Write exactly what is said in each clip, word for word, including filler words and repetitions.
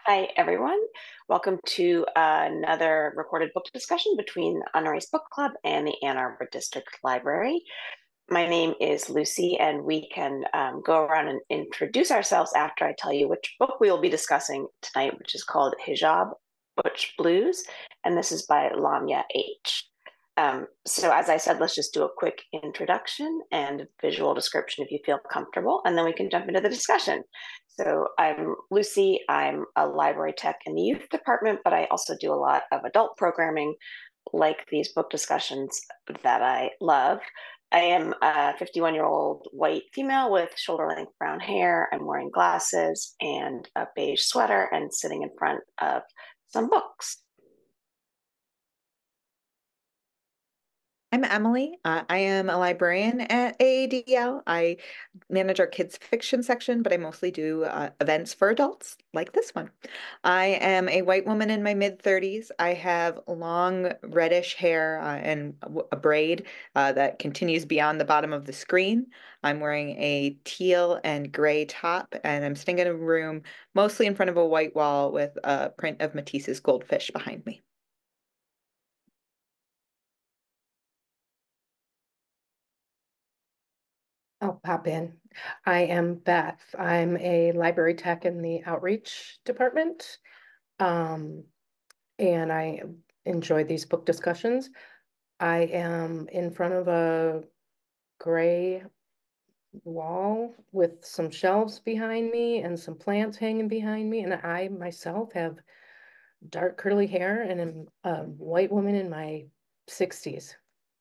Hi, everyone. Welcome to another recorded book discussion between the Unerased Book Club and the Ann Arbor District Library. My name is Lucy, and we can um, go around and introduce ourselves after I tell you which book we will be discussing tonight, which is called Hijab Butch Blues, and this is by Lamya H. Um, so as I said, let's just do a quick introduction and visual description if you feel comfortable, and then we can jump into the discussion. So I'm Lucy. I'm a library tech in the youth department, but I also do a lot of adult programming like these book discussions that I love. I am a fifty-one-year-old white female with shoulder-length brown hair. I'm wearing glasses and a beige sweater and sitting in front of some books. I'm Emily. Uh, I am a librarian at A A D L. I manage our kids fiction section, but I mostly do uh, events for adults like this one. I am a white woman in my mid thirties. I have long reddish hair uh, and a braid uh, that continues beyond the bottom of the screen. I'm wearing a teal and gray top, and I'm sitting in a room mostly in front of a white wall with a print of Matisse's goldfish behind me. I'll pop in. I am Beth. I'm a library tech in the outreach department. Um, and I enjoy these book discussions. I am in front of a gray wall with some shelves behind me and some plants hanging behind me. And I myself have dark curly hair and am a white woman in my sixties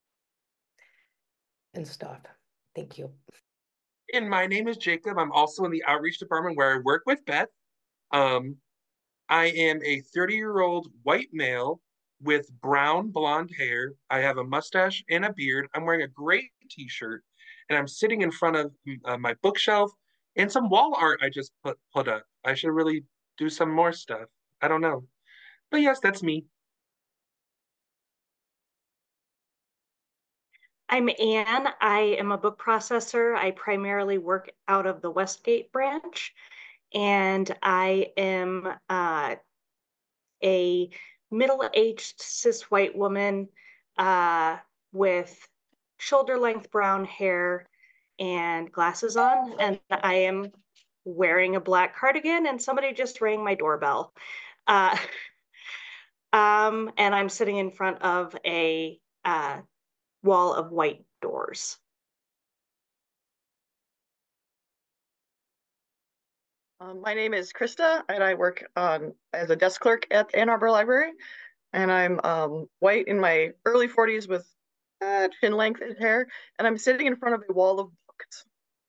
and stuff. Thank you. And my name is Jacob. I'm also in the outreach department where I work with Beth. Um, I am a thirty-year-old white male with brown blonde hair. I have a mustache and a beard. I'm wearing a gray t-shirt, and I'm sitting in front of uh, my bookshelf and some wall art I just put put up. I should really do some more stuff. I don't know. But yes, that's me. I'm Anne. I am a book processor. I primarily work out of the Westgate branch, and I am uh, a middle-aged cis white woman uh, with shoulder-length brown hair and glasses on, and I am wearing a black cardigan, and somebody just rang my doorbell. Uh, um, and I'm sitting in front of a uh, wall of white doors. Um, my name is Krista, and I work um, as a desk clerk at the Ann Arbor Library. And I'm um, white in my early forties with uh, chin length hair, and I'm sitting in front of a wall of books.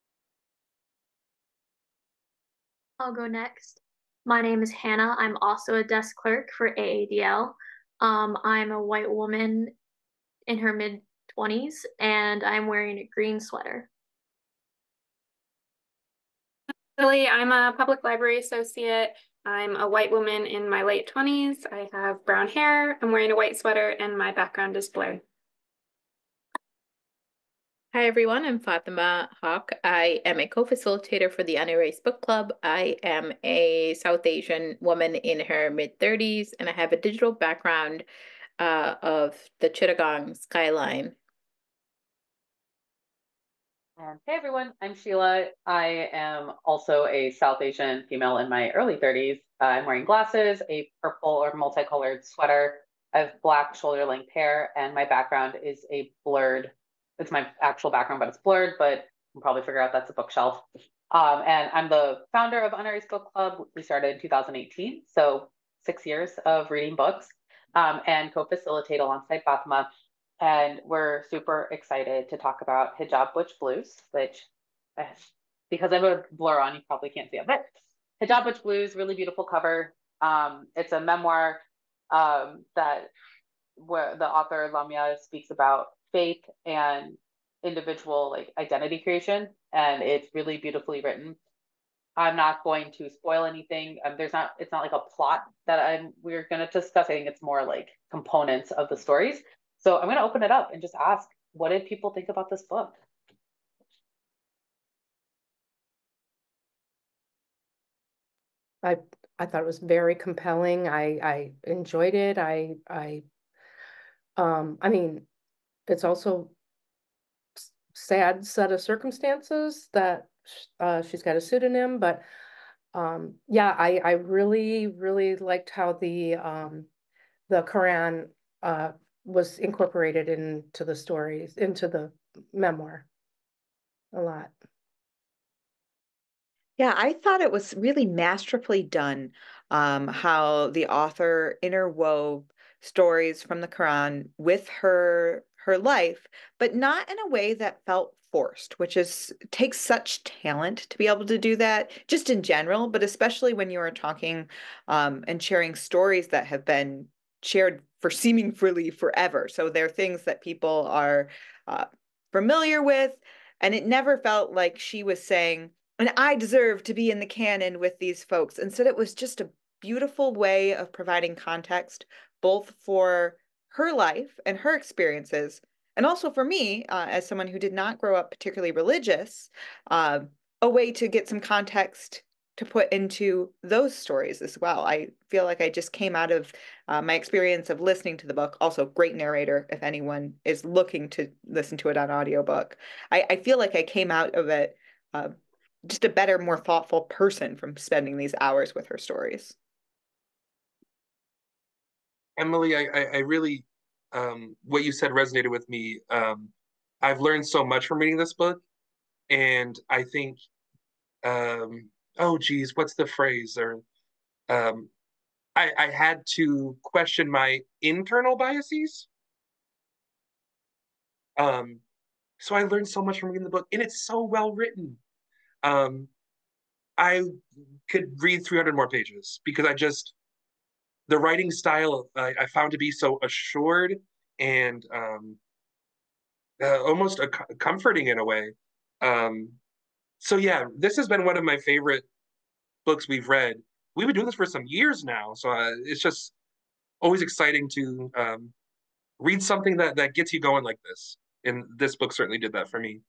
I'll go next. My name is Hannah. I'm also a desk clerk for A A D L. Um, I'm a white woman in her mid twenties, and I'm wearing a green sweater. Lily, I'm a public library associate. I'm a white woman in my late twenties. I have brown hair. I'm wearing a white sweater, and my background is blurred. Hi everyone, I'm Fatema Haque. I am a co-facilitator for the Unerased Book Club. I am a South Asian woman in her mid thirties, and I have a digital background uh, of the Chittagong skyline. And hey everyone, I'm Sheila. I am also a South Asian female in my early thirties. Uh, I'm wearing glasses, a purple or multicolored sweater. I have black shoulder length hair, and my background is a blurred. It's my actual background, but it's blurred, but you can probably figure out that's a bookshelf. Um, and I'm the founder of Unerased Book Club. We started in two thousand eighteen, so six years of reading books, um, and co-facilitate alongside Fatema. And we're super excited to talk about Hijab Butch Blues, which, because I have a blur on, you probably can't see it. But Hijab Butch Blues, really beautiful cover. Um, it's a memoir um, that where the author Lamya speaks about faith and individual like identity creation, and it's really beautifully written. I'm not going to spoil anything. Um, there's not. It's not like a plot that I'm. We're going to discuss. I think it's more like components of the stories. So I'm going to open it up and just ask, what did people think about this book? I I thought it was very compelling. I I enjoyed it. I I um I mean, it's also sad set of circumstances that uh, she's got a pseudonym, but um, yeah, I I really really liked how the um, the Quran uh, was incorporated into the stories, into the memoir a lot. Yeah, I thought it was really masterfully done, um, how the author interwove stories from the Quran with her her life, but not in a way that felt forced, which is takes such talent to be able to do that, just in general, but especially when you are talking um, and sharing stories that have been shared for seemingly forever. So they're things that people are uh, familiar with, and it never felt like she was saying, and I deserve to be in the canon with these folks. Instead, it was just a beautiful way of providing context, both for her life and her experiences, and also for me, uh, as someone who did not grow up particularly religious, uh, a way to get some context to put into those stories as well. I feel like I just came out of uh, my experience of listening to the book. Also, great narrator if anyone is looking to listen to it on audiobook. I, I feel like I came out of it uh, just a better, more thoughtful person from spending these hours with her stories. Emily, I, I, I really, um, what you said resonated with me. Um, I've learned so much from reading this book, and I think, um, oh geez, what's the phrase? Or um, I, I had to question my internal biases. Um, so I learned so much from reading the book, and it's so well written. Um, I could read three hundred more pages because I just the writing style I, I found to be so assured and um, uh, almost a, comforting in a way. Um, so yeah, this has been one of my favorite books we've read. We've been doing this for some years now, so uh, it's just always exciting to um, read something that that gets you going like this. And this book certainly did that for me.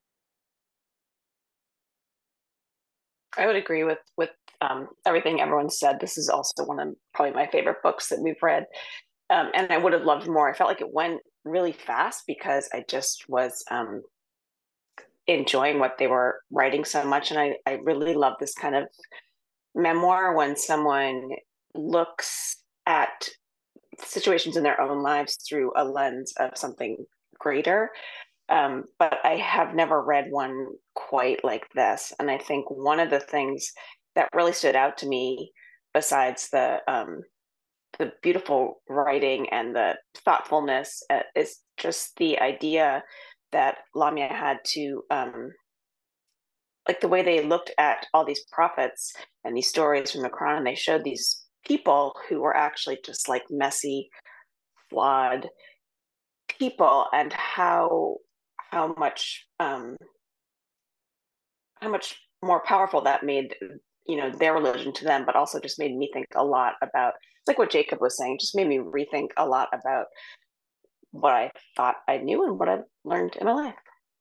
I would agree with with um, everything everyone said. This is also one of probably my favorite books that we've read, um, and I would have loved more. I felt like it went really fast because I just was um, enjoying what they were writing so much, and I I really love this kind of memoir when someone looks at situations in their own lives through a lens of something greater. Um, but I have never read one quite like this. And I think one of the things that really stood out to me, besides the um, the beautiful writing and the thoughtfulness, uh, is just the idea that Lamya had to um, like the way they looked at all these prophets and these stories from the Quran, and they showed these people who were actually just like messy, flawed people, and how how much um, how much more powerful that made you know their religion to them, but also just made me think a lot about, it's like what Jacob was saying, just made me rethink a lot about what I thought I knew and what I've learned in my life.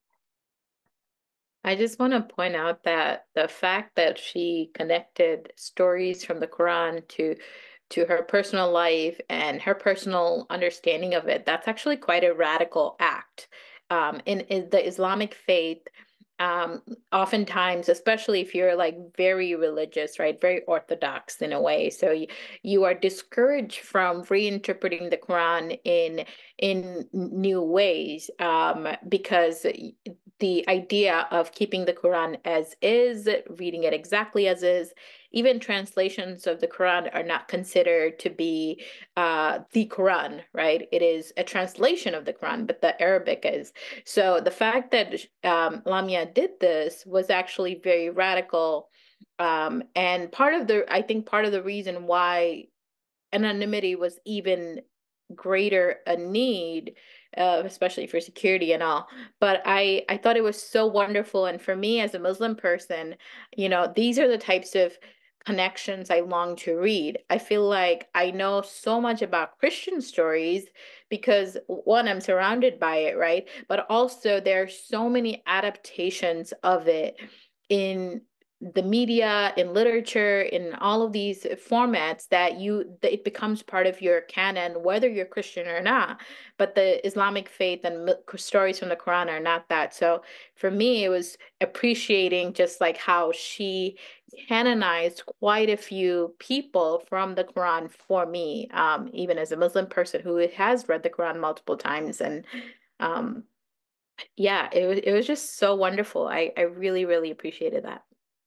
I just want to point out that the fact that she connected stories from the Quran to to her personal life and her personal understanding of it, that's actually quite a radical act. Um, in, in the Islamic faith, um, oftentimes, especially if you're like very religious, right, very orthodox in a way, so you, you are discouraged from reinterpreting the Quran in in new ways, um, because the idea of keeping the Quran as is, reading it exactly as is, even translations of the Quran are not considered to be uh, the Quran, right? It is a translation of the Quran, but the Arabic is. So the fact that um, Lamya did this was actually very radical. Um, and part of the, I think part of the reason why anonymity was even greater a need, uh, especially for security and all. But I, I thought it was so wonderful. And for me as a Muslim person, you know, these are the types of connections I long to read. I feel like I know so much about Christian stories because one, I'm surrounded by it, right? But also there are so many adaptations of it in the media, in literature, in all of these formats that you that it becomes part of your canon, whether you're Christian or not. But the Islamic faith and stories from the Quran are not that. So for me, it was appreciating just like how she canonized quite a few people from the Quran for me, um, even as a Muslim person who has read the Quran multiple times. And um, yeah, it was it was just so wonderful. I, I really, really appreciated that.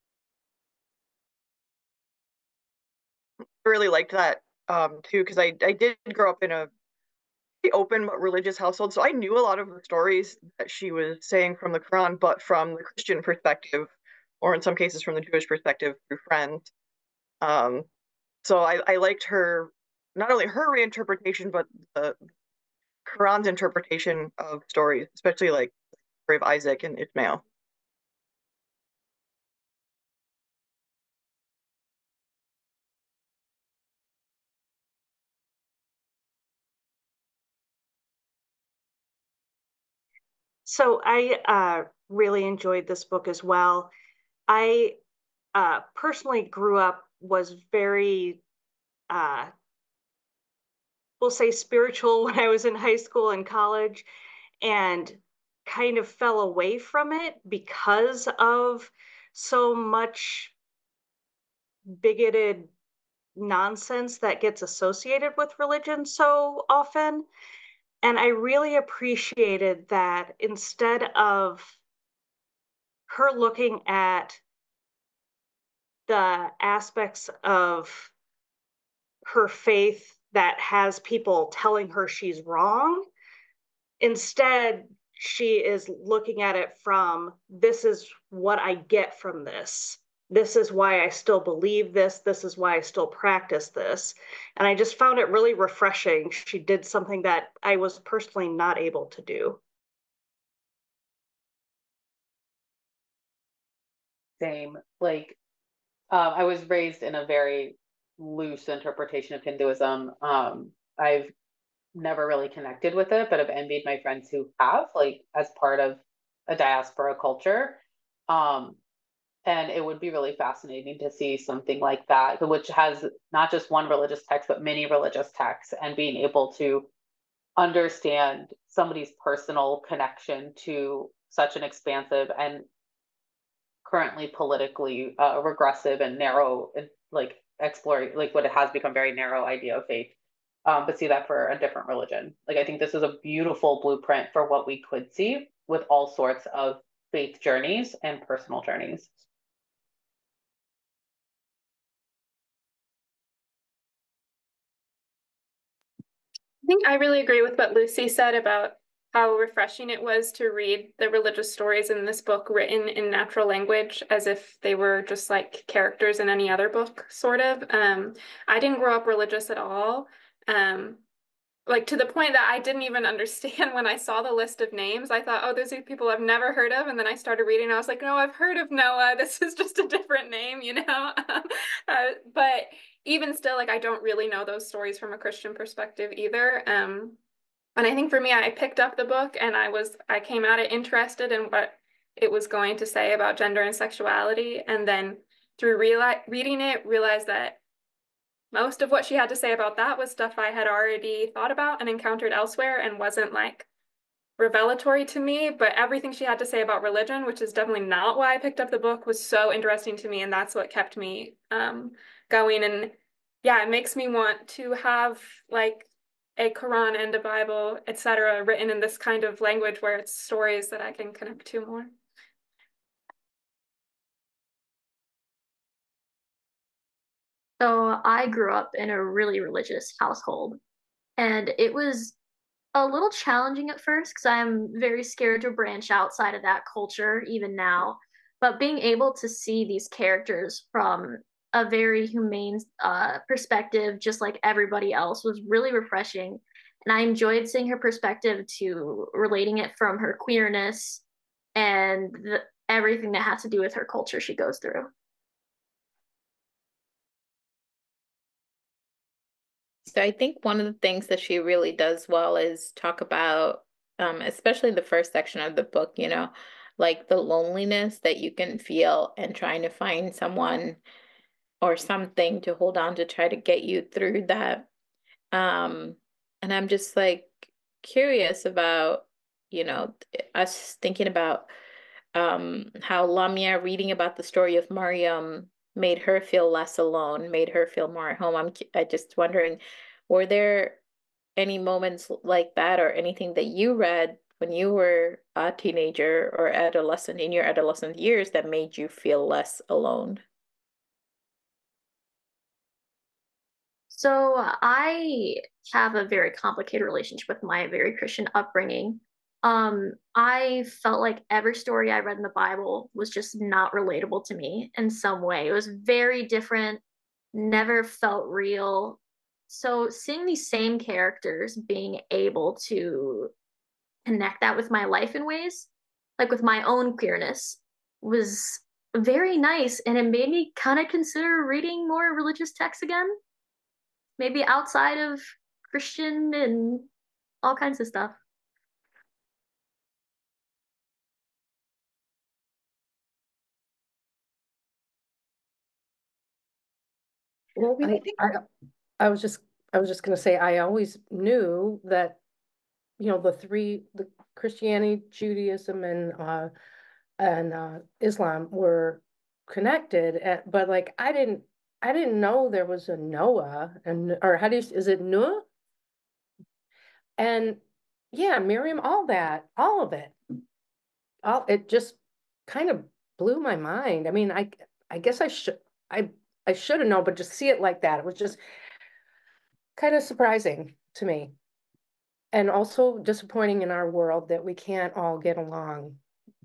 I really liked that um, too, because I, I did grow up in a open but religious household, so I knew a lot of the stories that she was saying from the Quran, but from the Christian perspective, or in some cases from the Jewish perspective through friends. Um, so I, I liked her, not only her reinterpretation, but the Quran's interpretation of stories, especially like the story of Isaac and Ishmael. So I uh, really enjoyed this book as well. I uh, personally grew up, was very, uh, we'll say spiritual when I was in high school and college, and kind of fell away from it because of so much bigoted nonsense that gets associated with religion so often. And I really appreciated that instead of her looking at the aspects of her faith that has people telling her she's wrong, instead, she is looking at it from, this is what I get from this. This is why I still believe this. This is why I still practice this. And I just found it really refreshing. She did something that I was personally not able to do. Same. Like, um, I was raised in a very loose interpretation of Hinduism. Um, I've never really connected with it, but I've envied my friends who have, like, as part of a diaspora culture. Um, and it would be really fascinating to see something like that, which has not just one religious text, but many religious texts, and being able to understand somebody's personal connection to such an expansive and currently politically uh, regressive and narrow, like explore, like what it has become very narrow idea of faith, um, but see that for a different religion. Like, I think this is a beautiful blueprint for what we could see with all sorts of faith journeys and personal journeys. I think I really agree with what Lucy said about how refreshing it was to read the religious stories in this book written in natural language as if they were just like characters in any other book, sort of. Um, I didn't grow up religious at all. Um, like to the point that I didn't even understand when I saw the list of names. I thought, oh, those are people I've never heard of. And then I started reading, and I was like, no, I've heard of Noah. This is just a different name, you know? uh, but even still, like, I don't really know those stories from a Christian perspective either. Um, and I think for me, I picked up the book and I was, I came at it interested in what it was going to say about gender and sexuality. And then through reali reading it, realized that most of what she had to say about that was stuff I had already thought about and encountered elsewhere and wasn't like revelatory to me. But everything she had to say about religion, which is definitely not why I picked up the book, was so interesting to me. And that's what kept me um, going. And yeah, it makes me want to have like a Quran and a Bible, et cetera, written in this kind of language where it's stories that I can connect to more. So I grew up in a really religious household, and it was a little challenging at first because I'm very scared to branch outside of that culture even now. But being able to see these characters from a very humane uh, perspective, just like everybody else, was really refreshing. And I enjoyed seeing her perspective to relating it from her queerness and the, everything that has to do with her culture she goes through. So I think one of the things that she really does well is talk about, um, especially the first section of the book, you know, like the loneliness that you can feel and trying to find someone or something to hold on to try to get you through that. Um, and I'm just like curious about, you know, us thinking about um, how Lamya reading about the story of Mariam made her feel less alone, made her feel more at home. I'm I just wondering, were there any moments like that or anything that you read when you were a teenager or adolescent in your adolescent years that made you feel less alone? So I have a very complicated relationship with my very Christian upbringing. Um, I felt like every story I read in the Bible was just not relatable to me in some way. It was very different, never felt real. So seeing these same characters being able to connect that with my life in ways, like with my own queerness, was very nice. And it made me kind of consider reading more religious texts again, maybe outside of Christian and all kinds of stuff. Well, I, I, I was just I was just going to say I always knew that, you know, the three the Christianity, Judaism, and uh, and uh, Islam were connected, at, but like I didn't I didn't know there was a Noah, and or how do you is it Noah? And yeah, Miriam, all that, all of it, all it just kind of blew my mind. I mean, I I guess I should I I should have known, but just see it like that, it was just kind of surprising to me, and also disappointing in our world that we can't all get along.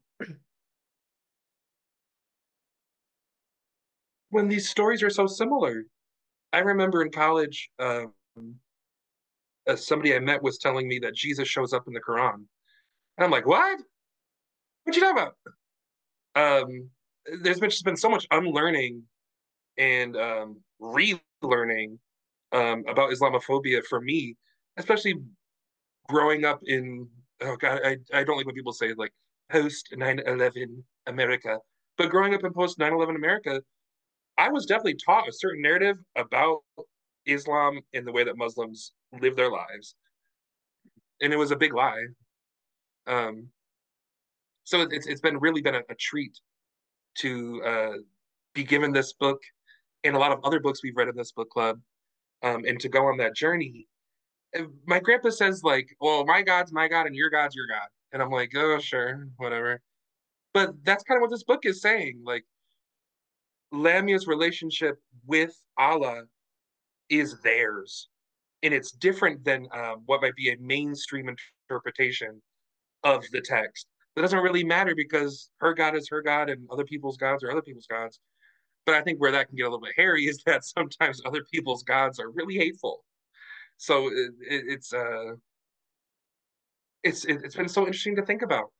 When these stories are so similar. I remember in college, um, uh, somebody I met was telling me that Jesus shows up in the Quran. And I'm like, what? What you talking about? Um, there's been just been so much unlearning and um, relearning um, about Islamophobia for me, especially growing up in, oh God, I, I don't like when people say like post nine eleven America, but growing up in post nine eleven America, I was definitely taught a certain narrative about Islam and the way that Muslims live their lives. And it was a big lie. Um, so it's it's been really been a, a treat to uh, be given this book and a lot of other books we've read in this book club, um, and to go on that journey. My grandpa says like, "Well, my God's my God and your God's your God," and I'm like, "Oh, sure, whatever." But that's kind of what this book is saying. Like, Lamya's relationship with Allah is theirs, and it's different than um, what might be a mainstream interpretation of the text. That doesn't really matter because her God is her God and other people's gods are other people's gods. But I think where that can get a little bit hairy is that sometimes other people's gods are really hateful. So it, it, it's uh, it's it, it's been so interesting to think about.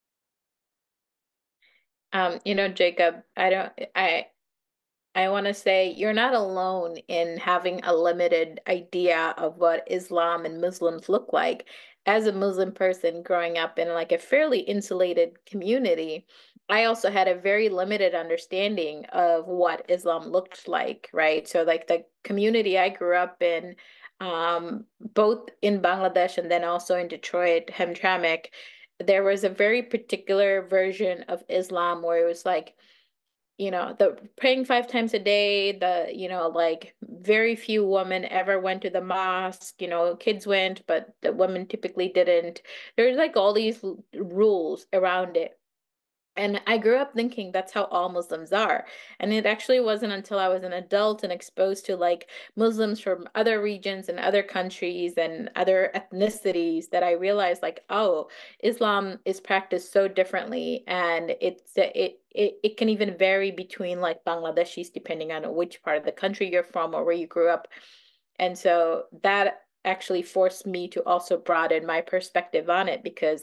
Um, you know, Jacob, I don't, I, I want to say you're not alone in having a limited idea of what Islam and Muslims look like. As a Muslim person growing up in like a fairly insulated community, I also had a very limited understanding of what Islam looked like, right? So like the community I grew up in, um, both in Bangladesh and then also in Detroit, Hamtramck, there was a very particular version of Islam where it was like, you know, the praying five times a day, the, you know, like very few women ever went to the mosque, you know, kids went, but the women typically didn't. There's like all these rules around it. And I grew up thinking that's how all Muslims are. And it actually wasn't until I was an adult and exposed to like Muslims from other regions and other countries and other ethnicities that I realized like, oh, Islam is practiced so differently. And it's it it, it can even vary between like Bangladeshis depending on which part of the country you're from or where you grew up. And so that actually forced me to also broaden my perspective on it because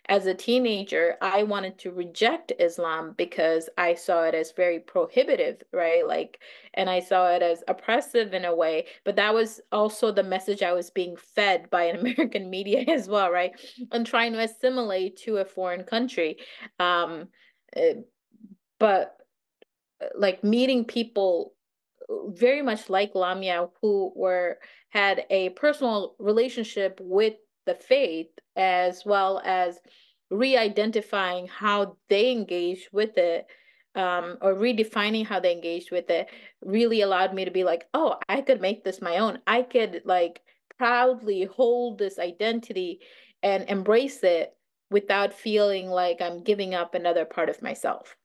as a teenager, I wanted to reject Islam because I saw it as very prohibitive, right? Like, and I saw it as oppressive in a way, but that was also the message I was being fed by an American media as well, right? And trying to assimilate to a foreign country. Um, eh, but like meeting people very much like Lamya who were had a personal relationship with the faith as well as re-identifying how they engage with it, um, or redefining how they engaged with it really allowed me to be like, oh, I could make this my own. I could like proudly hold this identity and embrace it without feeling like I'm giving up another part of myself.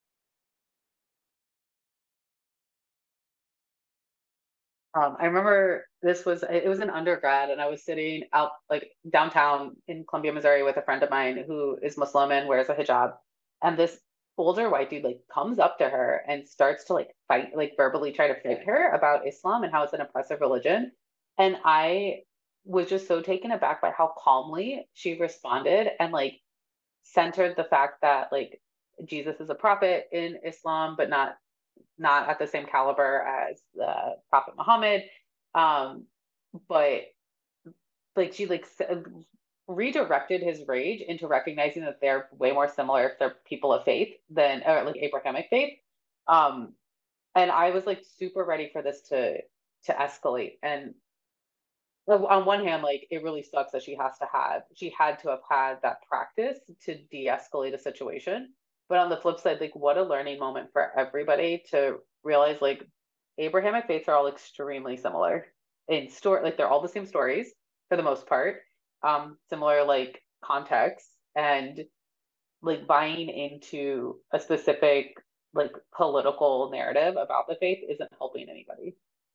Um, I remember this was it was an undergrad, and I was sitting out like downtown in Columbia, Missouri, with a friend of mine who is Muslim and wears a hijab, and this older white dude like comes up to her and starts to like fight, like verbally try to fight her about Islam and how it's an oppressive religion, and I was just so taken aback by how calmly she responded and like centered the fact that like Jesus is a prophet in Islam, but not not at the same caliber as the Prophet Muhammad. Um, but like she like redirected his rage into recognizing that they're way more similar if they're people of faith than or like Abrahamic faith. Um, and I was like super ready for this to to escalate. And on one hand, like it really sucks that she has to have she had to have had that practice to de-escalate a situation. But on the flip side, like what a learning moment for everybody to realize like Abrahamic faiths are all extremely similar in story, like they're all the same stories for the most part, um, similar like contexts, and like buying into a specific like political narrative about the faith isn't helping anybody.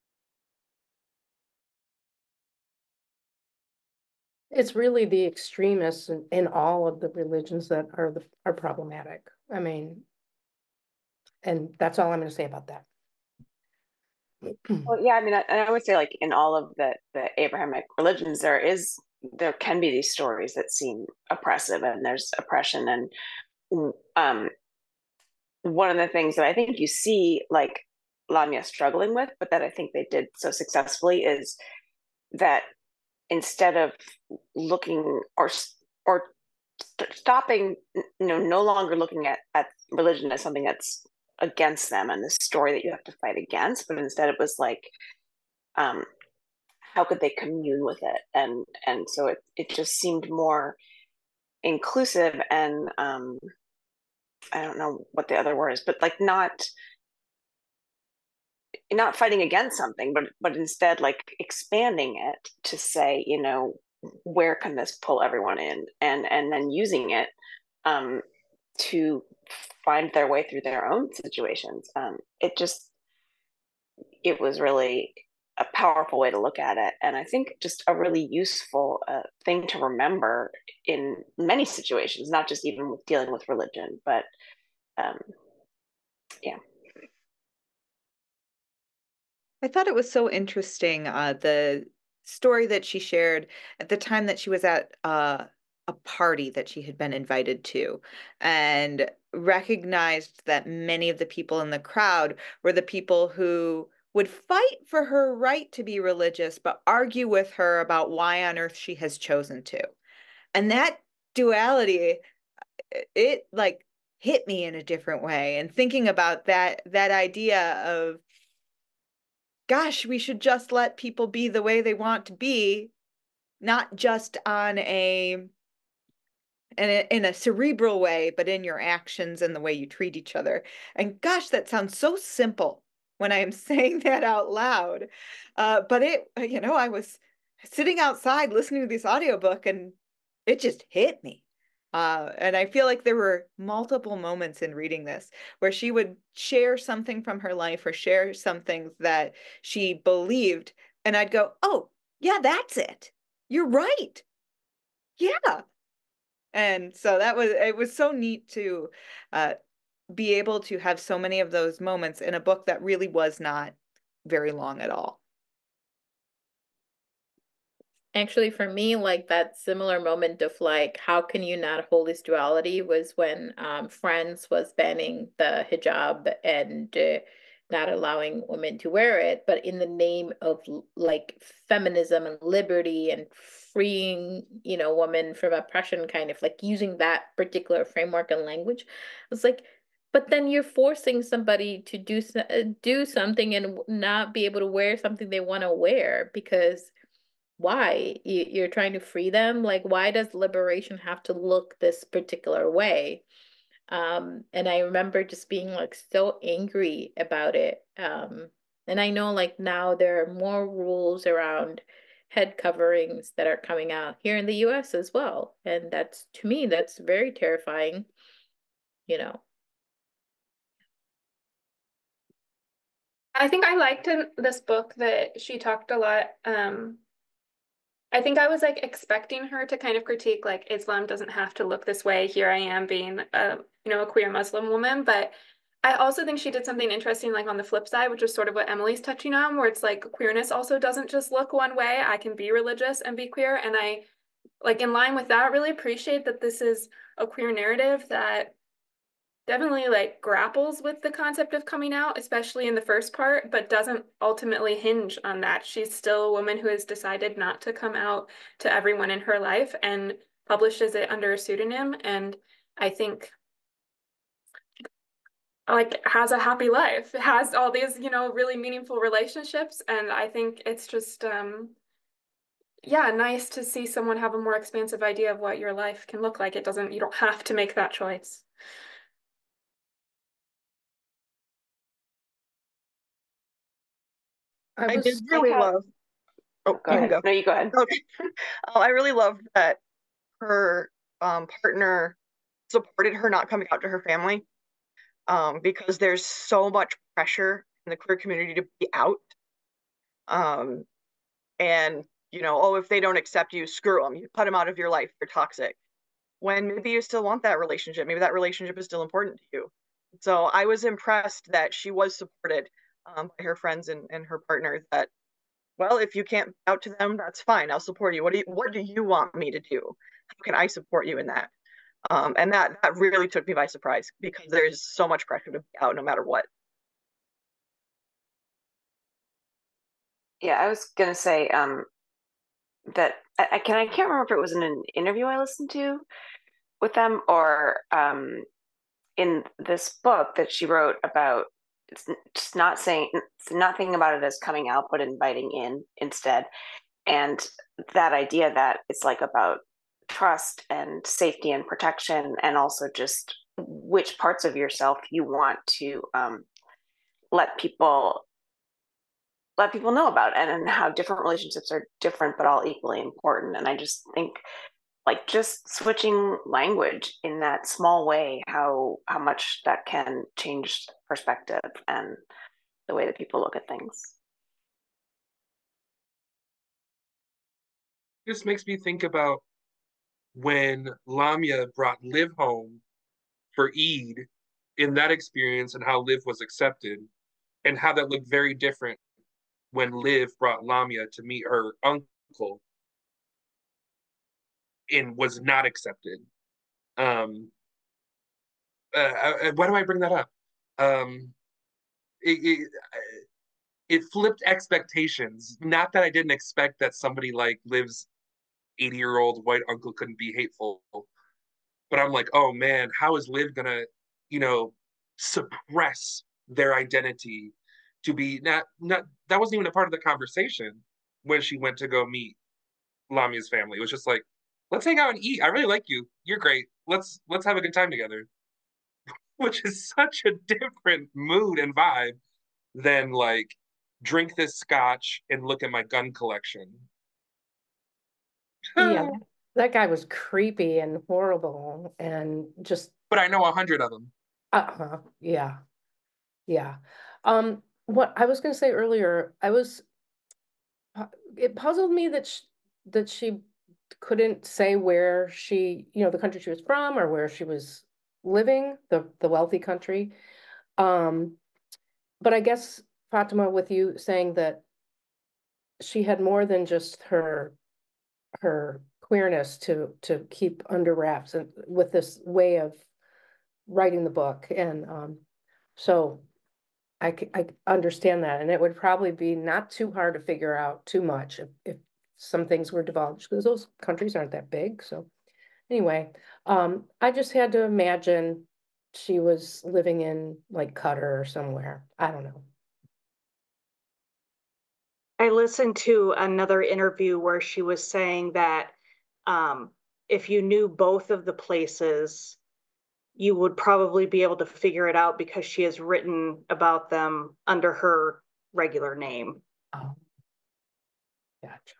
It's really the extremists in, in all of the religions that are the are problematic. I mean, and that's all I'm going to say about that. Well, yeah, I mean, I, I would say like in all of the the Abrahamic religions, there is there can be these stories that seem oppressive, and there's oppression, and um, one of the things that I think you see like Lamia struggling with, but that I think they did so successfully, is that instead of looking or or stopping, you know, no longer looking at at religion as something that's against them and the story that you have to fight against, but instead it was like, um, how could they commune with it? And and so it it just seemed more inclusive and um, I don't know what the other word is, but like not not fighting against something, but but instead like expanding it to say, you know, where can this pull everyone in, and and then using it um, to find their way through their own situations. Um, it just it was really a powerful way to look at it, and I think just a really useful uh, thing to remember in many situations, not just even with dealing with religion, but um, yeah. I thought it was so interesting, uh, the story that she shared at the time that she was at uh, a party that she had been invited to, and recognized that many of the people in the crowd were the people who would fight for her right to be religious, but argue with her about why on earth she has chosen to. And that duality, it like hit me in a different way. And thinking about that, that idea of, gosh, we should just let people be the way they want to be, not just on a in a, in a cerebral way, but in your actions and the way you treat each other. And gosh, that sounds so simple when I am saying that out loud. Uh, but it, you know, I was sitting outside listening to this audiobook and it just hit me. Uh, and I feel like there were multiple moments in reading this where she would share something from her life or share something that she believed. And I'd go, oh, yeah, that's it. You're right. Yeah. And so that was, it was so neat to uh, be able to have so many of those moments in a book that really was not very long at all. Actually, for me, like that similar moment of like, how can you not hold this duality was when um, France was banning the hijab and uh, not allowing women to wear it, but in the name of like feminism and liberty and freeing, you know, women from oppression, kind of like using that particular framework and language. It's like, but then you're forcing somebody to do do something and not be able to wear something they want to wear because why? You, you're trying to free them? Like, why does liberation have to look this particular way? Um, and I remember just being like so angry about it. Um, and I know like now there are more rules around head coverings that are coming out here in the U S as well. And that's to me, that's very terrifying, you know. I think I liked in this book that she talked a lot. Um, I think I was like expecting her to kind of critique like Islam doesn't have to look this way. Here I am being a, you know, a queer Muslim woman, but I also think she did something interesting like on the flip side, which is sort of what Emily's touching on, where it's like queerness also doesn't just look one way. I can be religious and be queer. And I like in line with that, really appreciate that this is a queer narrative that definitely like grapples with the concept of coming out, especially in the first part, but doesn't ultimately hinge on that. She's still a woman who has decided not to come out to everyone in her life and publishes it under a pseudonym. And I think like has a happy life, has all these, you know, really meaningful relationships. And I think it's just um yeah, nice to see someone have a more expansive idea of what your life can look like. It doesn't, you don't have to make that choice. I, I I was did really I have- love. Oh, Go you can ahead. go. No, you go ahead. Okay. Uh, I really loved that her um, partner supported her not coming out to her family um, because there's so much pressure in the queer community to be out. Um, and, you know, oh, if they don't accept you, screw them. You cut them out of your life. They're toxic. When maybe you still want that relationship. Maybe that relationship is still important to you. So I was impressed that she was supported um, by her friends and, and her partner that, well, if you can't out to them, that's fine. I'll support you. What do you, what do you want me to do? How can I support you in that? Um, and that that really took me by surprise because there's so much pressure to be out no matter what. Yeah, I was gonna say um, that I, I can I can't remember if it was in an interview I listened to with them or um, in this book that she wrote about. It's just not saying it's nothing about it as coming out, but inviting in instead. And that idea that it's like about trust and safety and protection, and also just which parts of yourself you want to um, let people let people know about, and, and how different relationships are different but all equally important. And I just think like just switching language in that small way, how how much that can change perspective and the way that people look at things. This makes me think about when Lamya brought Liv home for Eid in that experience and how Liv was accepted and how that looked very different when Liv brought Lamya to meet her uncle and was not accepted. Um, uh, uh, why do I bring that up? Um, it, it, it flipped expectations. Not that I didn't expect that somebody like Liv's eighty year old white uncle couldn't be hateful, but I'm like, oh man, how is Liv gonna, you know, suppress their identity to be not not that wasn't even a part of the conversation when she went to go meet Lamya's family. It was just like, let's hang out and eat. I really like you. You're great. Let's let's have a good time together. Which is such a different mood and vibe than like drink this scotch and look at my gun collection. Yeah, that guy was creepy and horrible and just But I know a hundred of them. uh-huh. Yeah. Yeah. Um, what I was going to say earlier, I was it puzzled me that sh that she couldn't say where she, you know, the country she was from or where she was living, the the wealthy country. Um, but I guess Fatima, with you saying that she had more than just her her queerness to to keep under wraps and with this way of writing the book. And um, so I, I understand that. And it would probably be not too hard to figure out too much if, if some things were divulged, because those countries aren't that big. So anyway, um, I just had to imagine she was living in like Qatar or somewhere. I don't know. I listened to another interview where she was saying that um, if you knew both of the places, you would probably be able to figure it out because she has written about them under her regular name. Oh, gotcha.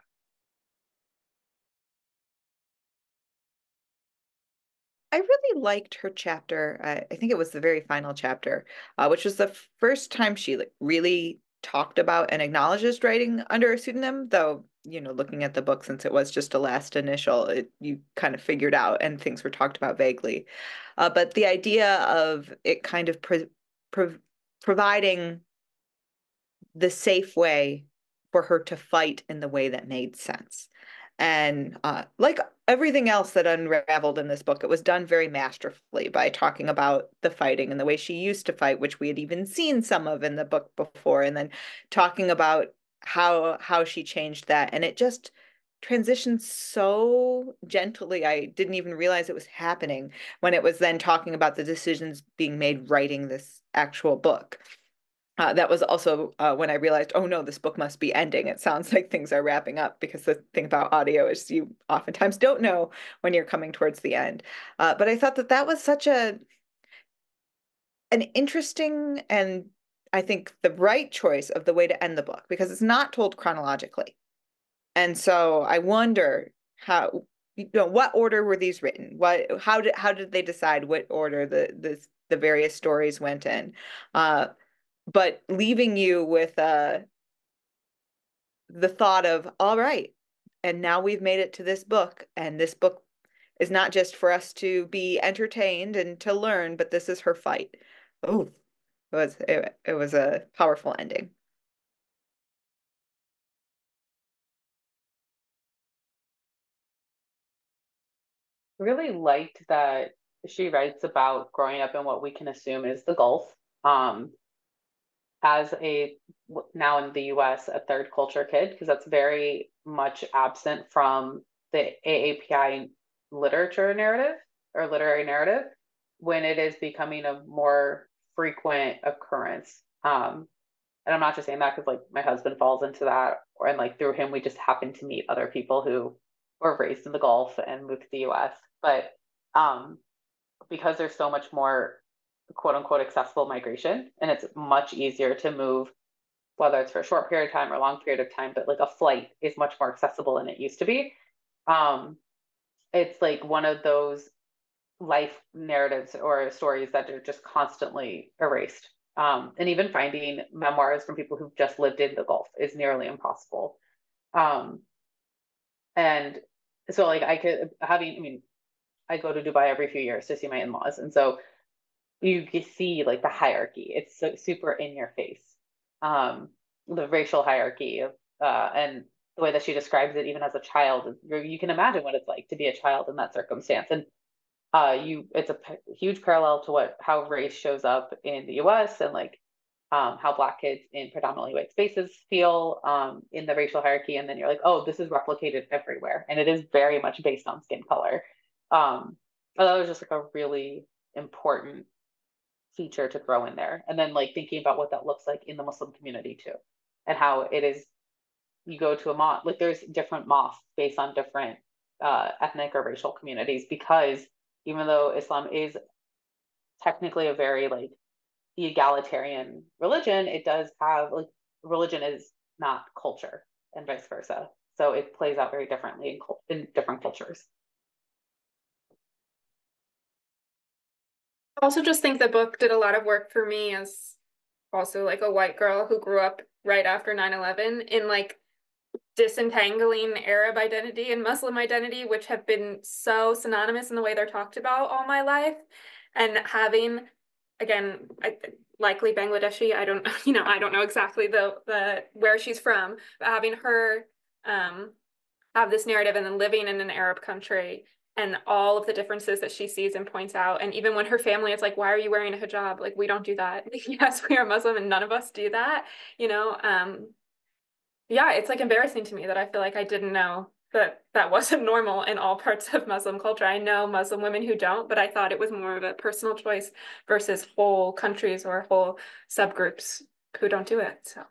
I really liked her chapter. I, I think it was the very final chapter, uh, which was the first time she like, really talked about and acknowledges writing under a pseudonym, though, you know, looking at the book, since it was just a last initial, it you kind of figured out and things were talked about vaguely. Uh, but the idea of it kind of pro pro providing the safe way for her to fight in the way that made sense. And uh, like everything else that unraveled in this book, it was done very masterfully by talking about the fighting and the way she used to fight, which we had even seen some of in the book before, and then talking about how how she changed that. And it just transitioned so gently. I didn't even realize it was happening when it was then talking about the decisions being made writing this actual book. Uh, that was also uh, when I realized, oh no, this book must be ending. It sounds like things are wrapping up, because the thing about audio is you oftentimes don't know when you're coming towards the end. Uh, but I thought that that was such a an interesting and I think the right choice of the way to end the book, because it's not told chronologically. And so I wonder how, you know, what order were these written? What, how did how did they decide what order the the the various stories went in? Uh, but leaving you with uh, the thought of, all right, and now we've made it to this book, and this book is not just for us to be entertained and to learn, but this is her fight. Oh, it was it, it was a powerful ending. Really liked that she writes about growing up in what we can assume is the Gulf. Um, as a now in the U S a third culture kid, because that's very much absent from the A A P I literature narrative or literary narrative, when it is becoming a more frequent occurrence. Um, and I'm not just saying that because like my husband falls into that, or and like through him we just happen to meet other people who were raised in the Gulf and moved to the U S. But um, because there's so much more quote unquote accessible migration, and it's much easier to move, whether it's for a short period of time or a long period of time, but like a flight is much more accessible than it used to be. Um, it's like one of those life narratives or stories that are just constantly erased. Um, and even finding memoirs from people who've just lived in the Gulf is nearly impossible. Um, and so like I could having, I mean, I go to Dubai every few years to see my in-laws. And so you can see like the hierarchy. It's so super in your face. Um, the racial hierarchy of, uh, and the way that she describes it, even as a child, you can imagine what it's like to be a child in that circumstance. And uh, you, it's a p- huge parallel to what how race shows up in the U S and like um, how Black kids in predominantly white spaces feel um, in the racial hierarchy. And then you're like, oh, this is replicated everywhere, and it is very much based on skin color. Um, but that was just like a really important feature to throw in there. And then like thinking about what that looks like in the Muslim community too, and how it is, you go to a mosque, like there's different mosques based on different uh, ethnic or racial communities, because even though Islam is technically a very like egalitarian religion, it does have like religion is not culture and vice versa. So it plays out very differently in, in different cultures. I also just think the book did a lot of work for me as also like a white girl who grew up right after nine eleven in like disentangling Arab identity and Muslim identity, which have been so synonymous in the way they're talked about all my life. And having, again, I, likely Bangladeshi, I don't, you know, I don't know exactly the the where she's from, but having her um, have this narrative, and then living in an Arab country and all of the differences that she sees and points out. And even when her family is like, why are you wearing a hijab? Like, we don't do that. Yes, we are Muslim and none of us do that, you know? Um, yeah, it's like embarrassing to me that I feel like I didn't know that that wasn't normal in all parts of Muslim culture. I know Muslim women who don't, but I thought it was more of a personal choice versus whole countries or whole subgroups who don't do it. So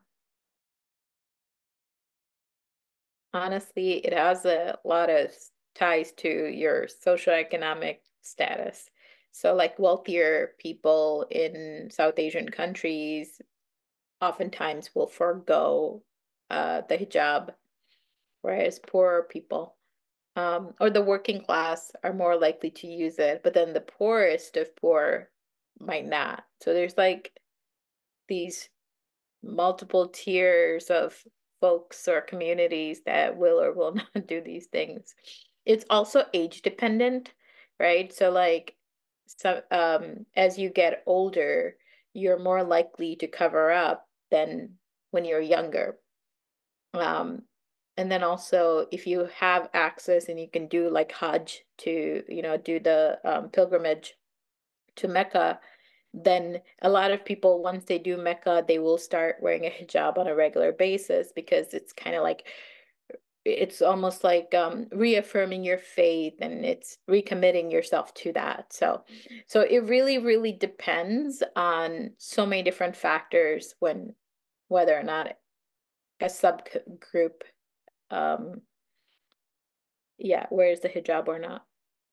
Honestly, it has a lot of ties to your socioeconomic status. So, like wealthier people in South Asian countries oftentimes will forego uh, the hijab, whereas poorer people um, or the working class are more likely to use it, but then the poorest of poor might not. So there's like these multiple tiers of folks or communities that will or will not do these things. It's also age dependent, right? So like so um as you get older, you're more likely to cover up than when you're younger. Um and then also if you have access and you can do like Hajj to, you know, do the um, pilgrimage to Mecca, then a lot of people, once they do Mecca, they will start wearing a hijab on a regular basis because it's kind of like, it's almost like um, reaffirming your faith and it's recommitting yourself to that. So, so it really, really depends on so many different factors when, whether or not a subgroup, um, yeah, wears the hijab or not.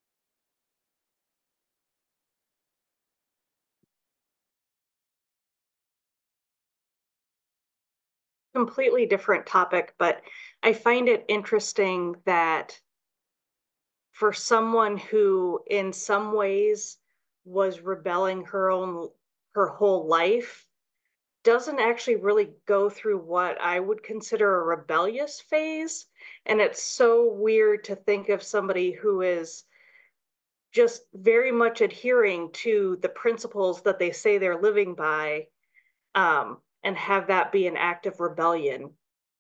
Completely different topic, but I find it interesting that for someone who in some ways was rebelling her own her whole life doesn't actually really go through what I would consider a rebellious phase. And it's so weird to think of somebody who is just very much adhering to the principles that they say they're living by, um, and have that be an act of rebellion.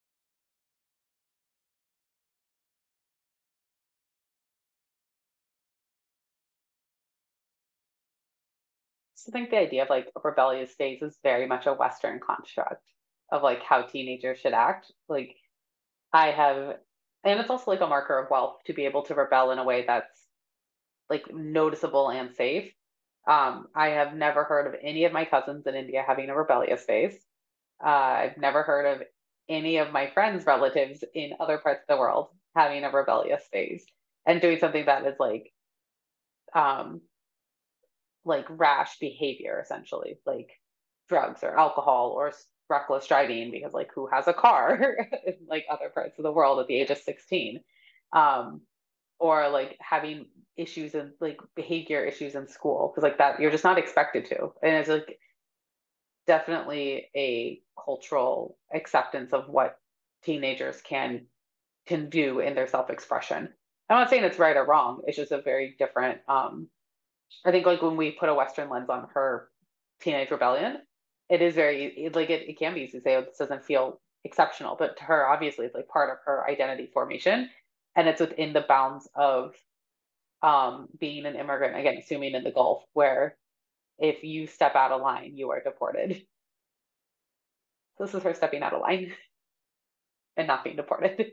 So I think the idea of like a rebellious phase is very much a Western construct of like how teenagers should act. Like I have, and it's also like a marker of wealth to be able to rebel in a way that's like noticeable and safe. Um, I have never heard of any of my cousins in India having a rebellious phase. Uh, I've never heard of any of my friends' relatives in other parts of the world having a rebellious phase and doing something that is like um like rash behavior, essentially, like drugs or alcohol or reckless driving, because like who has a car in like other parts of the world at the age of sixteen? Um, or like having issues in like behavior issues in school, because like that you're just not expected to. And it's like definitely a cultural acceptance of what teenagers can can do in their self-expression. I'm not saying it's right or wrong. It's just a very different um I think like when we put a Western lens on her teenage rebellion, it is very it, like it, it can be easy to say, oh, this doesn't feel exceptional, but to her, obviously, it's like part of her identity formation, and it's within the bounds of um, being an immigrant. Again, assuming in the Gulf, where if you step out of line, you are deported. So this is her stepping out of line and not being deported.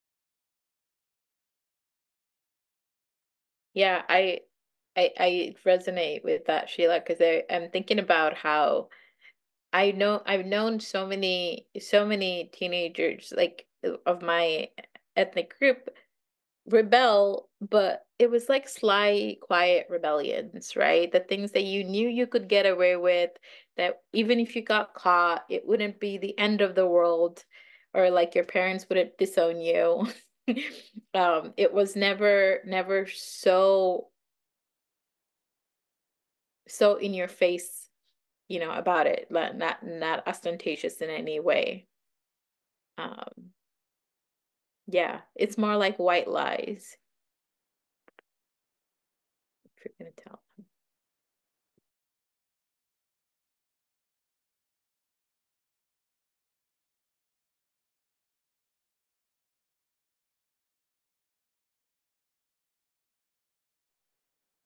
Yeah, I I I resonate with that, Sheila, because I'm thinking about how I know I've known so many so many teenagers like of my ethnic group rebel, but it was like sly, quiet rebellions, right? The things that you knew you could get away with, that even if you got caught, it wouldn't be the end of the world, or like your parents wouldn't disown you. Um, it was never, never so so in your face, you know, about it, like not not ostentatious in any way. Um, yeah, it's more like white lies, if you're gonna tell.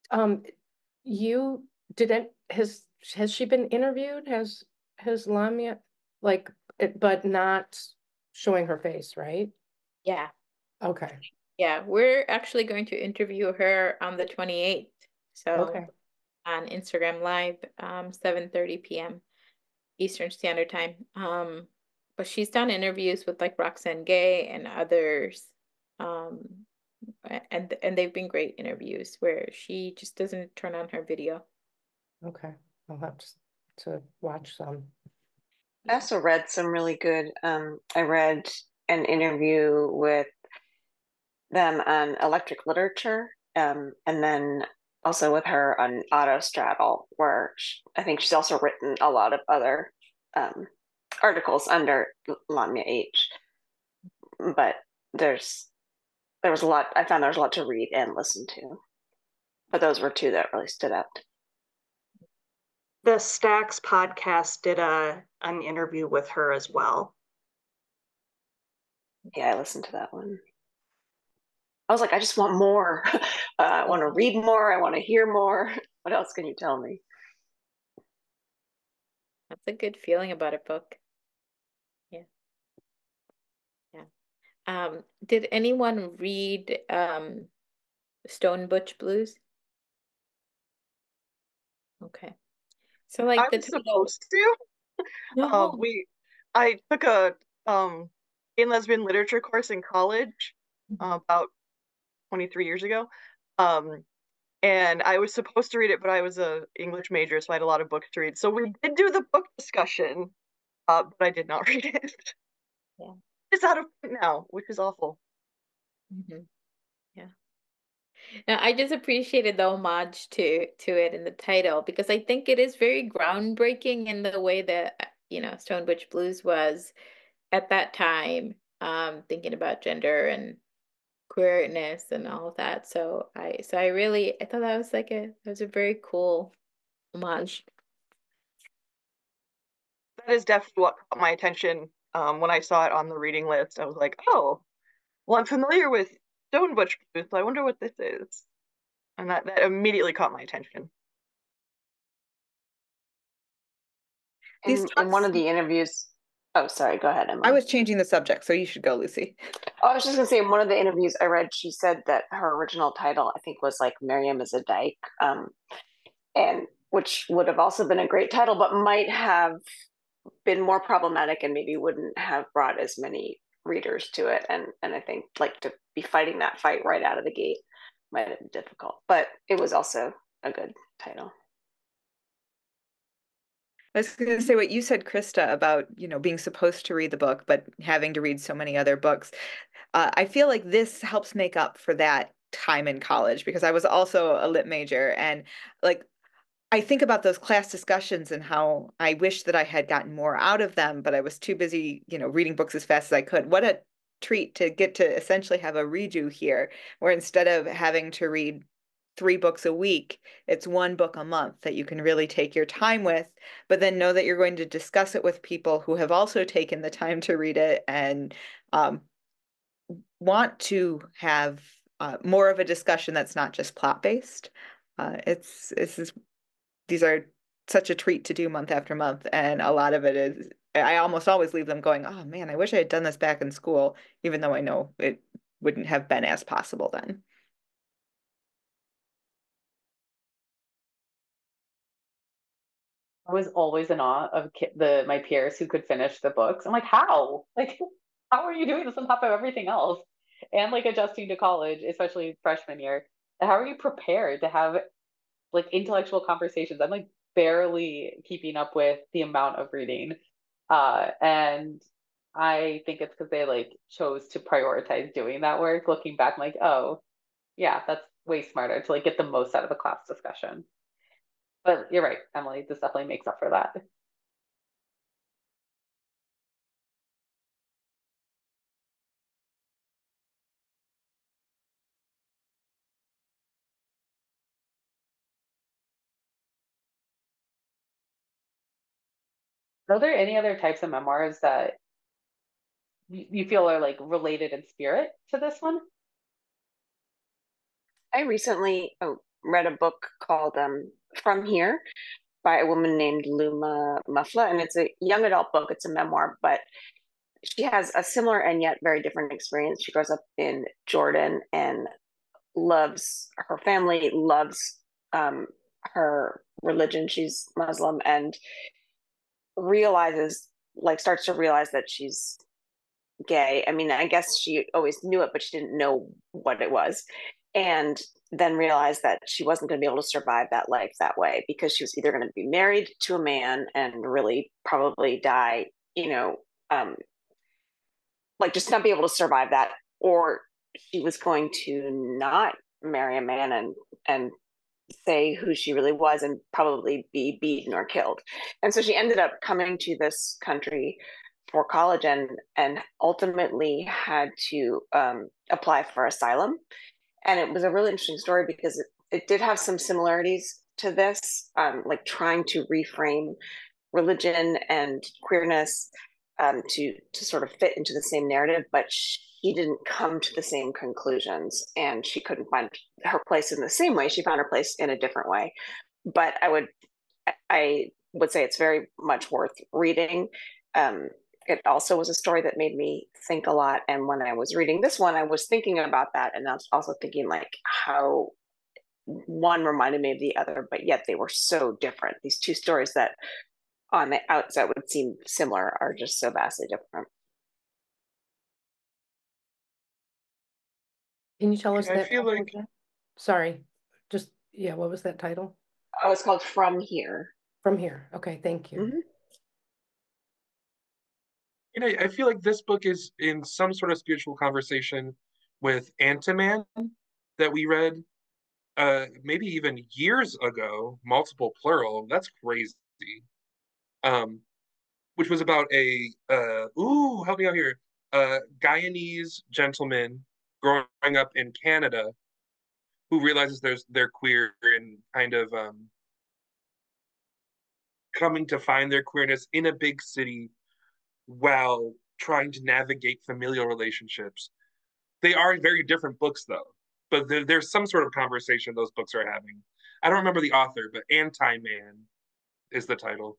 Um, you didn't, has, has she been interviewed? Has, has Lamya, like, it, but not showing her face, right? Yeah. Okay. Yeah, we're actually going to interview her on the twenty-eighth. So Okay. on Instagram Live, um, seven thirty p m Eastern Standard Time. Um, but she's done interviews with like Roxanne Gay and others. Um, and and they've been great interviews where she just doesn't turn on her video. Okay. I'll have to, to watch some. I also read some really good, um, I read an interview with them on electric literature, um, and then also with her on Autostraddle, where she, I think she's also written a lot of other um, articles under Lamya H. But there's there was a lot. I found there was a lot to read and listen to, but those were two that really stood out. The Stacks podcast did a an interview with her as well. Yeah, I listened to that one. I was like, I just want more. uh, I want to read more. I want to hear more. What else can you tell me? That's a good feeling about a book. Yeah. Yeah. Um, did anyone read um Stone Butch Blues? Okay. So like I the was title. supposed to. Um, No. we, I took a um, gay and lesbian literature course in college uh, about twenty-three years ago. Um, and I was supposed to read it, but I was a English major, so I had a lot of books to read. So we did do the book discussion, uh, but I did not read it. Yeah. It's out of print now, which is awful. Mm-hmm. Yeah. Now, I just appreciated the homage to to it in the title because I think it is very groundbreaking in the way that, you know, Stone Butch Blues was at that time, um, thinking about gender and queerness and all of that. So I so I really I thought that was like a that was a very cool homage. That is definitely what caught my attention um, when I saw it on the reading list. I was like, oh, well, I'm familiar with Stone Butch Blues, so I wonder what this is. And that, that immediately caught my attention. These In, in one talks, of the interviews, oh, sorry, go ahead, Emily. I was changing the subject, so you should go, Lucy. Oh, I was just gonna say, in one of the interviews I read, she said that her original title, I think, was like Miriam is a Dyke, um, and which would have also been a great title, but might have been more problematic and maybe wouldn't have brought as many readers to it. And and I think like to be fighting that fight right out of the gate might have been difficult, but it was also a good title. I was going to say what you said, Krista, about, you know, being supposed to read the book, but having to read so many other books. Uh, I feel like this helps make up for that time in college because I was also a lit major, and like I think about those class discussions and how I wish that I had gotten more out of them, but I was too busy, you know, reading books as fast as I could. What a treat to get to essentially have a redo here, where instead of having to read three books a week, it's one book a month that you can really take your time with, but then know that you're going to discuss it with people who have also taken the time to read it and um, want to have uh, more of a discussion that's not just plot based. Uh, it's it's this these are such a treat to do month after month. And a lot of it is, I almost always leave them going, oh man, I wish I had done this back in school, even though I know it wouldn't have been as possible then. I was always in awe of ki- the my peers who could finish the books. I'm like, how? Like, how are you doing this on top of everything else? And like adjusting to college, especially freshman year. How are you prepared to have like intellectual conversations? I'm like barely keeping up with the amount of reading. Uh, and I think it's because they like chose to prioritize doing that work. Looking back, I'm like, oh, yeah, that's way smarter to like get the most out of a class discussion. But you're right, Emily, this definitely makes up for that. Are there any other types of memoirs that you, you feel are like related in spirit to this one? I recently, oh, read a book called um, From Here by a woman named Luma Muffla, and it's a young adult book. It's a memoir, but she has a similar and yet very different experience. She grows up in Jordan and loves her family, loves um, her religion. She's Muslim, and realizes, like, starts to realize that she's gay. I mean, I guess she always knew it, but she didn't know what it was. And then realized that she wasn't going to be able to survive that life that way, because she was either going to be married to a man and really probably die, you know, um, like just not be able to survive that, or she was going to not marry a man and and say who she really was and probably be beaten or killed. And so she ended up coming to this country for college, and and ultimately had to um, apply for asylum. And it was a really interesting story because it, it did have some similarities to this, um, like trying to reframe religion and queerness um, to to sort of fit into the same narrative, but she didn't come to the same conclusions, and she couldn't find her place in the same way. She found her place in a different way. But I would I would say it's very much worth reading. Um, it also was a story that made me think a lot. And when I was reading this one, I was thinking about that, and I was also thinking like how one reminded me of the other, but yet they were so different. These two stories that on the outset would seem similar are just so vastly different. Can you tell us I that feel title like again? Sorry, just, yeah, what was that title? Oh, it's called From Here. From Here. Okay, thank you. Mm-hmm. you know, I feel like this book is in some sort of spiritual conversation with Antiman that we read uh maybe even years ago, multiple plural. That's crazy. Um, which was about a uh ooh, help me out here. Uh Guyanese gentleman growing up in Canada who realizes there's they're queer and kind of um coming to find their queerness in a big city while trying to navigate familial relationships. They are very different books, though, but there, there's some sort of conversation those books are having. I don't remember the author, but Anti Man is the title.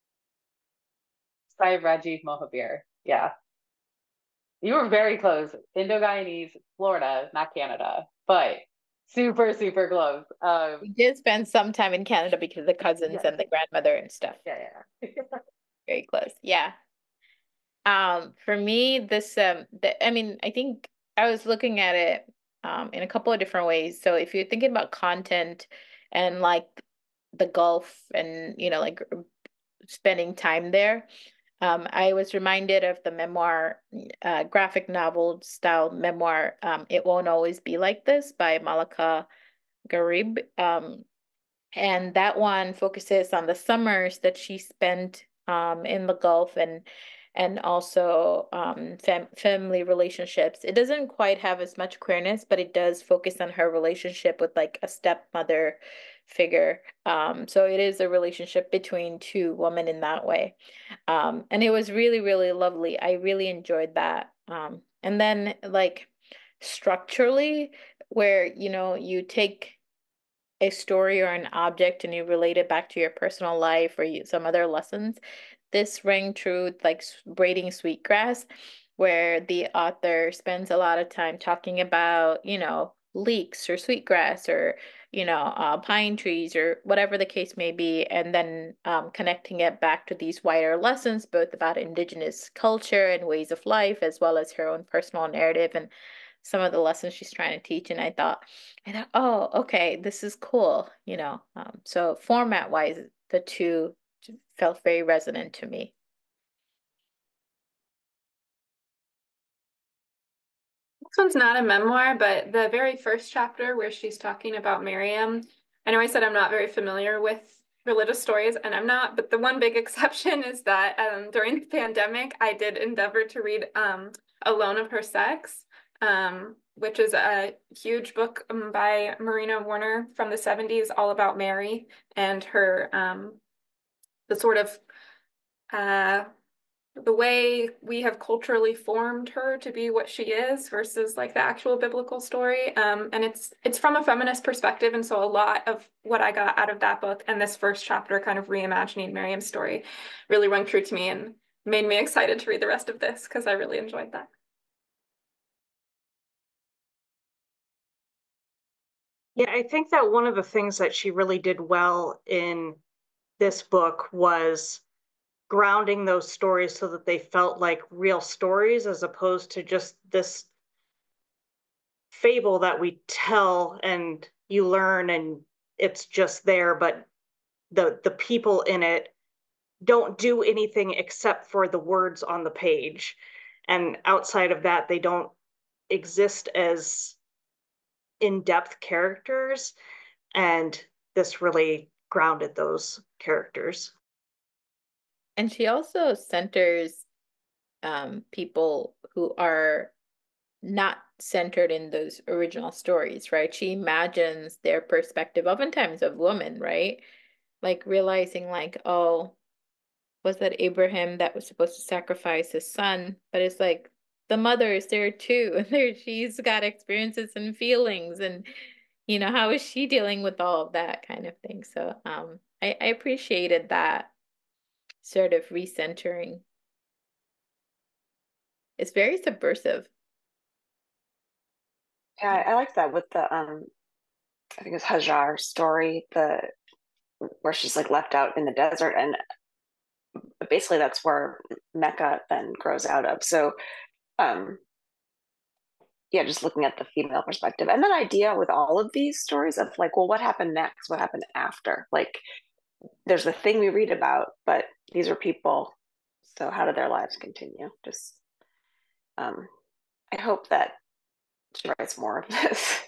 By Rajiv Mohabir. Yeah. You were very close. Indo-Guyanese, Florida, not Canada, but super, super close. Um, We did spend some time in Canada because of the cousins yeah. and the grandmother and stuff. Yeah, yeah. Very close. Yeah. Um, for me, this um the, I mean, I think I was looking at it um in a couple of different ways. So if you're thinking about content and like the Gulf and you know like spending time there, um, I was reminded of the memoir, uh, graphic novel style memoir, um, It Won't Always Be Like This by Malaka Gharib. Um, and that one focuses on the summers that she spent um, in the Gulf and and also um, fam family relationships. It doesn't quite have as much queerness, but it does focus on her relationship with like a stepmother figure. Um, so it is a relationship between two women in that way. Um, and it was really, really lovely. I really enjoyed that. Um, and then like structurally, where you know you take a story or an object and you relate it back to your personal life or you, some other lessons. This rang true with like braiding sweetgrass, where the author spends a lot of time talking about, you know, leeks or sweetgrass or, you know, uh, pine trees or whatever the case may be, and then um, connecting it back to these wider lessons, both about indigenous culture and ways of life, as well as her own personal narrative and some of the lessons she's trying to teach. And I thought, I thought, oh, okay, this is cool, you know. Um, so format wise, the two felt very resonant to me. This one's not a memoir, but the very first chapter where she's talking about Miriam, I know I said I'm not very familiar with religious stories, and I'm not, but the one big exception is that um, during the pandemic, I did endeavor to read um, Alone of Her Sex, um, which is a huge book um, by Marina Warner from the seventies, all about Mary and her, um, the sort of uh, the way we have culturally formed her to be what she is versus like the actual biblical story. Um, and it's it's from a feminist perspective, and so a lot of what I got out of that book and this first chapter, kind of reimagining Miriam's story, really rang true to me and made me excited to read the rest of this because I really enjoyed that. Yeah, I think that one of the things that she really did well in this book was grounding those stories so that they felt like real stories as opposed to just this fable that we tell and you learn and it's just there, but the the people in it don't do anything except for the words on the page. And outside of that, they don't exist as in-depth characters. And this really grounded those characters. And she also centers um, people who are not centered in those original stories, right? She imagines their perspective, oftentimes of women, right? Like realizing like, oh, was that Abraham that was supposed to sacrifice his son? But it's like the mother is there too. And there she's got experiences and feelings and you know, how is she dealing with all of that kind of thing? So um I, I appreciated that sort of recentering. It's very subversive. Yeah, I like that with the um I think it's Hajar story, the where she's like left out in the desert, and basically that's where Mecca then grows out of. So um yeah, just looking at the female perspective. And that idea with all of these stories of like, well, what happened next? What happened after? Like there's the thing we read about, but these are people. So how do their lives continue? Just um I hope that she writes more of this.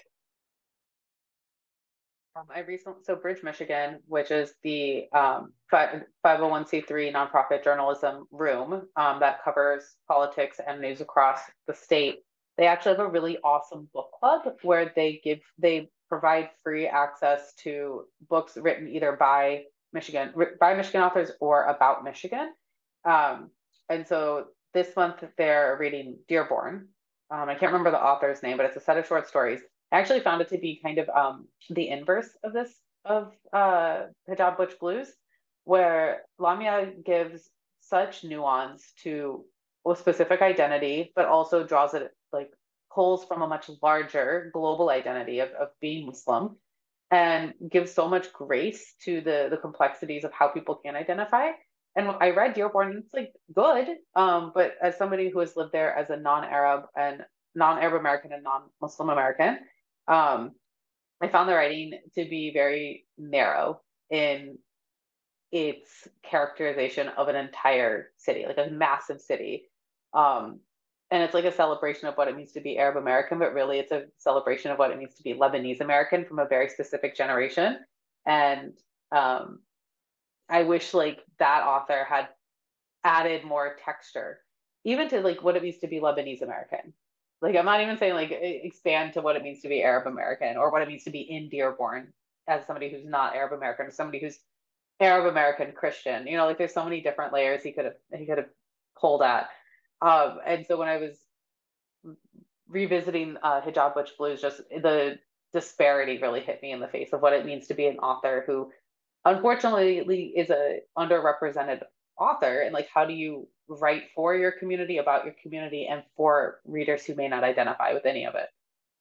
Um, I recently, so Bridge, Michigan, which is the um, five oh one c three nonprofit journalism room um, that covers politics and news across the state. They actually have a really awesome book club where they give, they provide free access to books written either by Michigan, by Michigan authors or about Michigan. Um, and so this month they're reading Dearborn. Um, I can't remember the author's name, but it's a set of short stories. I actually found it to be kind of um, the inverse of this, of uh, Hijab Butch Blues, where Lamya gives such nuance to a specific identity, but also draws it, like, pulls from a much larger global identity of, of being Muslim, and gives so much grace to the, the complexities of how people can identify. And I read Dearborn, and it's like good, um, but as somebody who has lived there as a non-Arab and non-Arab American and non-Muslim American, um, I found the writing to be very narrow in its characterization of an entire city, like a massive city. Um, and it's like a celebration of what it means to be Arab American, but really it's a celebration of what it means to be Lebanese American from a very specific generation. And um, I wish like that author had added more texture, even to like what it means to be Lebanese American. Like I'm not even saying like expand to what it means to be Arab American or what it means to be in Dearborn as somebody who's not Arab American or somebody who's Arab American Christian. You know, like there's so many different layers he could have he could have pulled at. Um, and so when I was revisiting uh, Hijab Butch Blues, just the disparity really hit me in the face of what it means to be an author who unfortunately is a underrepresented author, and like how do you write for your community, about your community, and for readers who may not identify with any of it.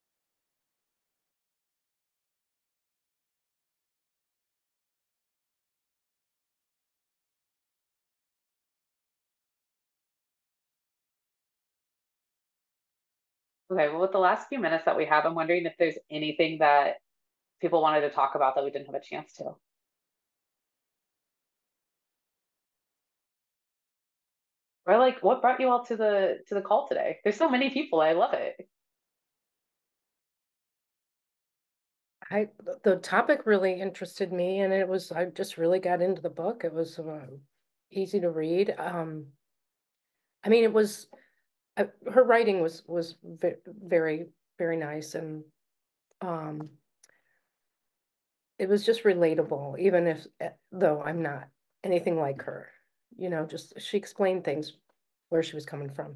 Okay, well, with the last few minutes that we have, I'm wondering if there's anything that people wanted to talk about that we didn't have a chance to. Or like, what brought you all to the to the call today? There's so many people. I love it. I the topic really interested me, and it was I just really got into the book. It was uh, easy to read. Um, I mean, it was uh, her writing was was very very nice, and um, it was just relatable, even if though I'm not anything like her. You know, just she explained things where she was coming from.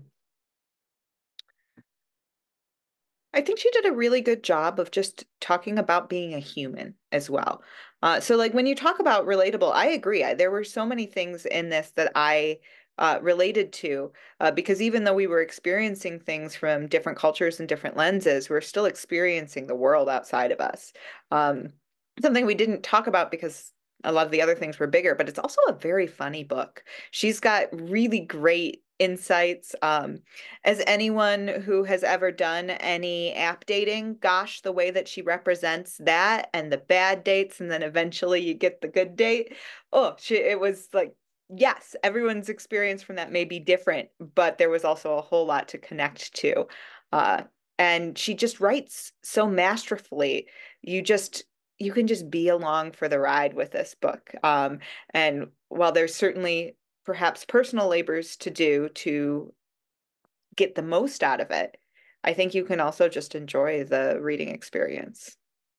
I think she did a really good job of just talking about being a human as well. Uh, so, like, when you talk about relatable, I agree. I, there were so many things in this that I uh, related to, uh, because even though we were experiencing things from different cultures and different lenses, we're still experiencing the world outside of us. Um, something we didn't talk about because a lot of the other things were bigger, but it's also a very funny book. She's got really great insights. Um, as anyone who has ever done any app dating, gosh, the way that she represents that and the bad dates, and then eventually you get the good date. Oh, she, it was like, yes, everyone's experience from that may be different, but there was also a whole lot to connect to. Uh, and she just writes so masterfully. You just, you can just be along for the ride with this book. Um, and while there's certainly perhaps personal labors to do to get the most out of it, I think you can also just enjoy the reading experience.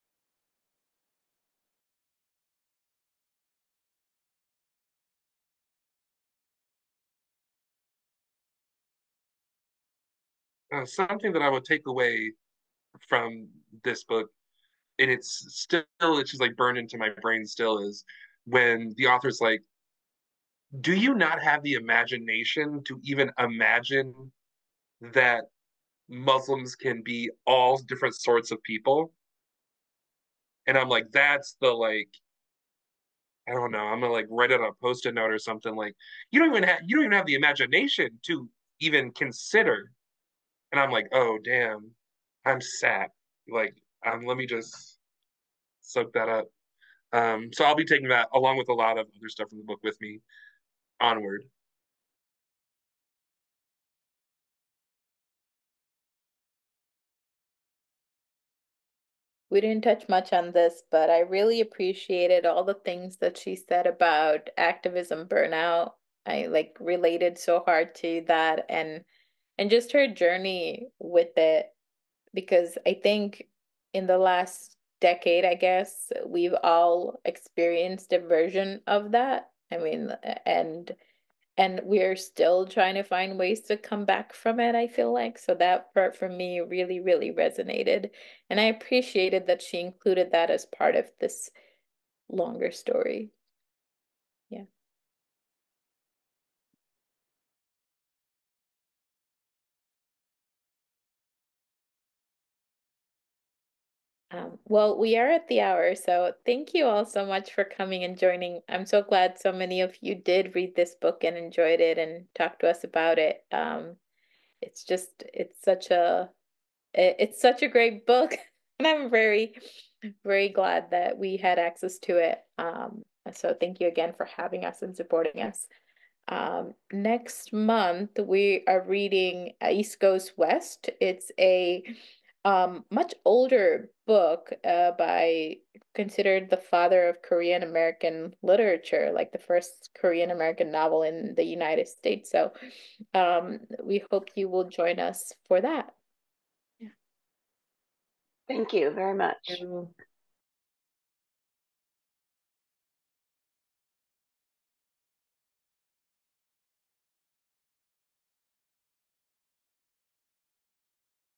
Uh, something that I would take away from this book, and it's still, it's just like burned into my brain still, is when the author's like, do you not have the imagination to even imagine that Muslims can be all different sorts of people? And I'm like, that's the like, I don't know. I'm gonna like write it on a post-it note or something. Like, you don't even have you don't even have the imagination to even consider. And I'm like, oh damn, I'm sad. Like, um, let me just soak that up. Um, so I'll be taking that along with a lot of other stuff from the book with me onward. We didn't touch much on this, but I really appreciated all the things that she said about activism burnout. I like related so hard to that, and and just her journey with it, because I think in the last decade, I guess, we've all experienced a version of that. I mean, and and we're still trying to find ways to come back from it, I feel like. So that part for me really, really resonated. And I appreciated that she included that as part of this longer story. Yeah. Um, well, we are at the hour, so thank you all so much for coming and joining. I'm so glad so many of you did read this book and enjoyed it and talk to us about it. Um, it's just, it's such a, it's such a great book, and I'm very, very glad that we had access to it. Um, so thank you again for having us and supporting us. Um, next month, we are reading East Goes West. It's a um, much older book uh, by considered the father of Korean American literature, like the first Korean American novel in the United States. So um, we hope you will join us for that. Thank you very much. Thank you.